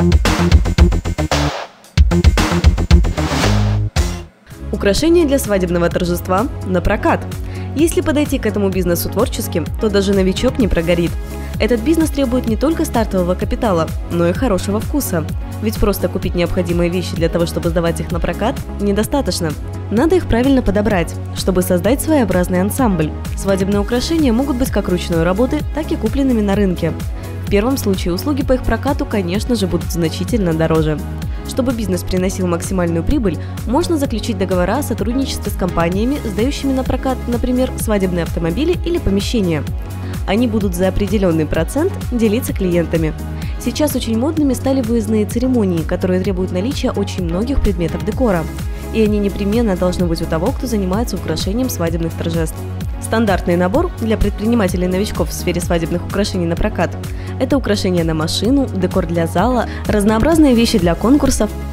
Украшения для свадебного торжества на прокат. Если подойти к этому бизнесу творчески, то даже новичок не прогорит. Этот бизнес требует не только стартового капитала, но и хорошего вкуса. Ведь просто купить необходимые вещи для того, чтобы сдавать их на прокат, недостаточно. Надо их правильно подобрать, чтобы создать своеобразный ансамбль. Свадебные украшения могут быть как ручной работы, так и купленными на рынке. В первом случае услуги по их прокату, конечно же, будут значительно дороже. Чтобы бизнес приносил максимальную прибыль, можно заключить договора о сотрудничестве с компаниями, сдающими на прокат, например, свадебные автомобили или помещения. Они будут за определенный процент делиться клиентами. Сейчас очень модными стали выездные церемонии, которые требуют наличия очень многих предметов декора. И они непременно должны быть у того, кто занимается украшением свадебных торжеств. Стандартный набор для предпринимателей-новичков в сфере свадебных украшений на прокат – это украшения на машину, декор для зала, разнообразные вещи для конкурсов,